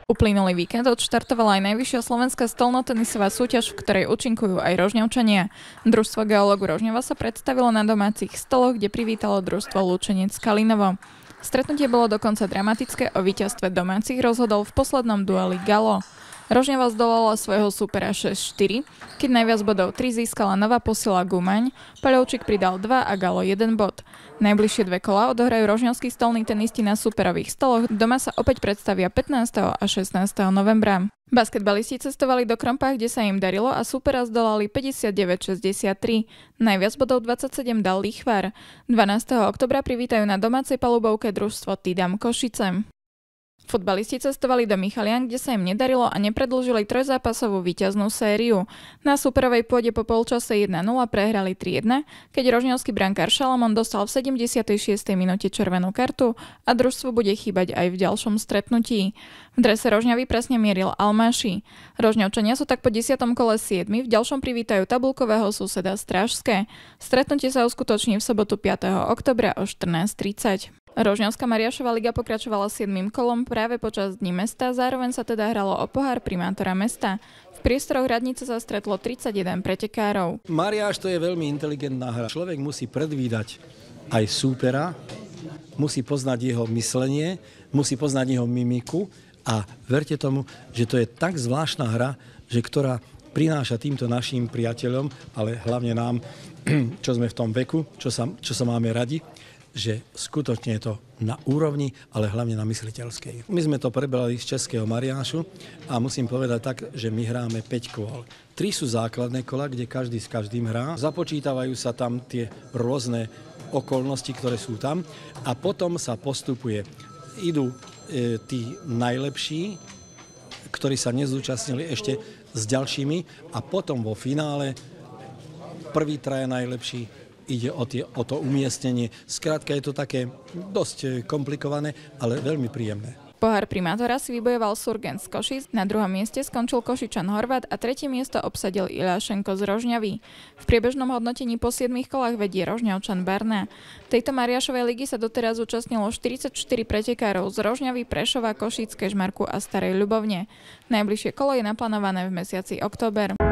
Uplynulý víkend odštartovala aj najvyššia slovenská stolnotenisová súťaž, v ktorej účinkujú aj Rožňavčania. Družstvo geológu Rožňava sa predstavilo na domácich stoloch, kde privítalo družstvo Lučenec Kalinovo. Stretnutie bolo dokonca dramatické, o víťazstve domácich rozhodol v poslednom dueli Galo. Rožňava zdolala svojho supera 6-4, keď najviac bodov 3 získala nová posila Gumaň, Paľovčík pridal 2 a Galo 1 bod. Najbližšie dve kolá odohrajú rožňavskí stolní tenisti na superových stoloch, doma sa opäť predstavia 15. a 16. novembra. Basketbalisti cestovali do Krompách, kde sa im darilo a supera zdolali 59-63. Najviac bodov 27 dal Lichvar. 12. oktobra privítajú na domácej palubovke družstvo Tidam Košice. Futbalisti cestovali do Michalian, kde sa im nedarilo a nepredĺžili trojzápasovú víťaznú sériu. Na superovej pôde po polčase 1-0 prehrali 3-1, keď rožňavský brankár Šalamón dostal v 76. minúte červenú kartu a družstvu bude chýbať aj v ďalšom stretnutí. V drese Rožňavy presne mieril Almáši. Rožňavčania sú tak po 10. kole 7, v ďalšom privítajú tabulkového suseda Strážske. Stretnutie sa uskutoční v sobotu 5. oktobra o 14:30. Rožňavská Mariášova liga pokračovala 7. kolom práve počas Dní mesta, zároveň sa teda hralo o pohár primátora mesta. V priestoroch radnice sa stretlo 31 pretekárov. Mariáš to je veľmi inteligentná hra. Človek musí predvídať aj súpera, musí poznať jeho myslenie, musí poznať jeho mimiku a verte tomu, že to je tak zvláštna hra, že ktorá prináša týmto našim priateľom, ale hlavne nám, čo sme v tom veku, čo sa máme radi, že skutočne je to na úrovni, ale hlavne na mysliteľskej. My sme to prebrali z českého Mariášu a musím povedať tak, že my hráme 5 kôl. 3 sú základné kola, kde každý s každým hrá. Započítavajú sa tam tie rôzne okolnosti, ktoré sú tam a potom sa postupuje. Idú tí najlepší, ktorí sa nezúčastnili ešte s ďalšími a potom vo finále prvý traja najlepší ide o to umiestnenie. Skrátka je to také dosť komplikované, ale veľmi príjemné. Pohár primátora si vybojoval Surgen z Košic, na druhom mieste skončil Košičan Horvat a tretie miesto obsadil Iľašenko z Rožňavy. V priebežnom hodnotení po 7 kolách vedie Rožňavčan Barna. Tejto Mariášovej ligy sa doteraz zúčastnilo 44 pretekárov z Rožňavy, Prešova, Košíc, Kežmarku a Starej Ľubovne. Najbližšie kolo je naplánované v mesiaci október.